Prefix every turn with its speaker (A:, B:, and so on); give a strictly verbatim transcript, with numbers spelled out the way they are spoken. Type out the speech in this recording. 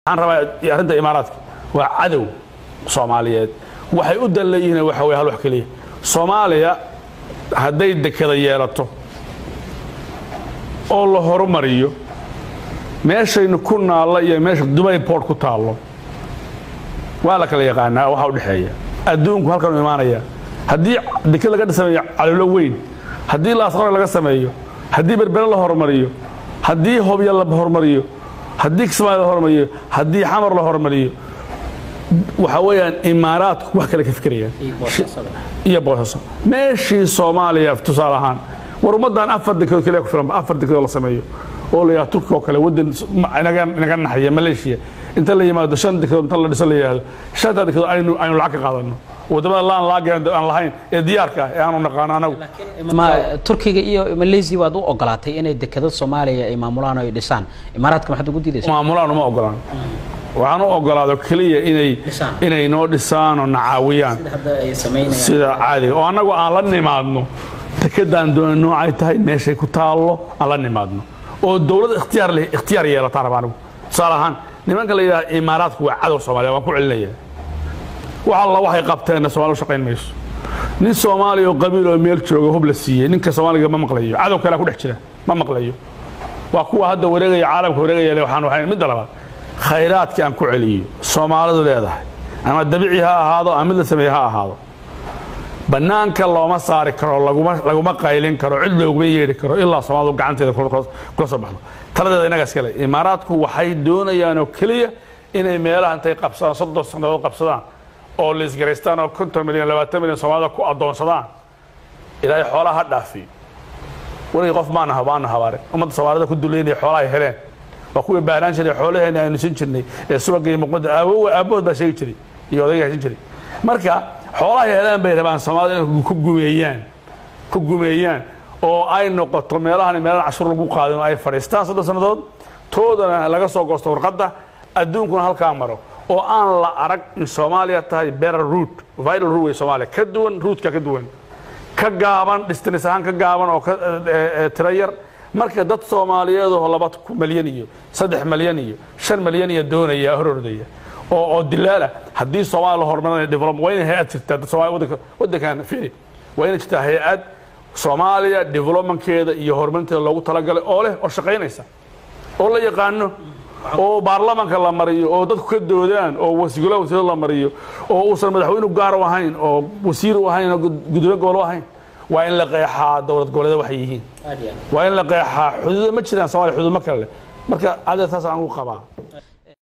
A: أنا ربع يارد إماراتك وعدو صوماليات waxay u daleeyeen waxa way hal wax kaliya Soomaaliya haday dekada yeelato oo la horumariyo meeshaynu ku naala iyo meesha Dubai port ku taalo waa la kala yaqaanaa waxa u dhaxeeya adduunku halkan u imaanaya hadii dekada laga sameeyo calilo weyn hadii la asqar laga sameeyo hadii berbera la horumariyo hadii hobyo la horumariyo hadii Kismaayo la horumariyo hadii xamar la horumariyo waxa weeyaan imaaraadku wax kale ka fikirayaan iyo boosaaso meeshii Soomaaliya tusaalahan war umadan afar dekado kale ku filan afar dekado la sameeyo oo la yahay Turkiga oo kale wadan inaga inaga naxaya Malaysia inta la yimaado shan dekado inta la dhiso la yahay shanta dekado aynu aynu lacag ka qaadano wadamada laan laagaan aan lahayn ee diyaarka ah aanu naqaan anagu
B: ma Turkiga iyo Malaysia waad u ogolaatay inay dekado Soomaaliya ay maamulaan oo dhisaan imaaraadka maxad ugu diidaysaa
A: maamulaan ma ogolaan waxaan u ogolaado kaliya inay inay noo dhisaan oo nacaawiyaan sida caadi oo anagu aan la nimaadno dekedaan doon noocay tahay meeshay ku taalo aan la nimaadno oo dawladda ikhtiyaar leh ikhtiyaar yeelataan rabaan salahan nimanka la yiraahdo imaaraadku waa cadow Soomaaliya waan ku celinaya waxa la waxay qabteen Soomaaliya shaqeyn mayso nin Soomaali oo qabiil oo meel jooga hub la siiyay ninka Soomaaliga ma maqlayo cadow kale ku dhex jira ma maqlayo waa kuwa hadda wareegaya caalamka wareegaya waxaan waxay mid labaad khayraadka aan ku celiyo Soomaalidu leedahay ama dabiici ha ahaado ama mid la sameeyo ha ahaado banaanka looma saari karo laguma laguma qaylin karo cid loogu yeeri karo ilaa Soomaalidu gacanteeda ku soo baxdo taladeeda inaga iskale imaaraadku waxay doonayaan oo kaliya inay meelaha intay qabsadaan soddon sanadood qabsadaan oo la isgareystaan oo konton milyan labaatan milyan Soomaalida ku adoonsadaan ilaa xoolaha dhaafi wali qof ma aha baan habaare ummadda Soomaalida ku duleeyay xoolaha heleen وكوي باران شري حوله هنا نسنجرني سوق مقود أبو أبو ده شيء شري يودي شيء شري مركا حوله هنا بيربان سماد كوجوميان كوجوميان أو أي نقطة ميلان ميلان عشر ربع قادم أي فريستان صد سنوات تودنا لقى سوق استور قدة الدون كون هالكاميرا أو أن لا أرك الصومالية تاي بير روت فايل روت الصومالية كدون روت كدون كجابان دستنسان كجابان أو ترير marka dad Soomaaliyeed oo laba milyan iyo saddex milyan iyo shan milyan iyo doonaya horordaya oo oo dilaala hadii Soomaaliya hormarnay development weyn hay'ad jirta Soomaaliya wadankan fiiri weyn jirta hay'ad Soomaaliya development-keeda iyo horumarinteeda loogu talagalay oo leh oo shaqeynaysa oo la yaqaano oo baarlamaanka la mariyo oo dadku ka doodaan oo wasiirada wasiirada la mariyo oo uusan madaxweynuhu gaar u ahayn oo wasiir u ahayn oo gudoomiye gobol u ahayn وين لقيها دولة قولة وحيين وين لقيها حدود ما تشيلان سوالف حدود ما كله مركا هذا أساس عنو قبا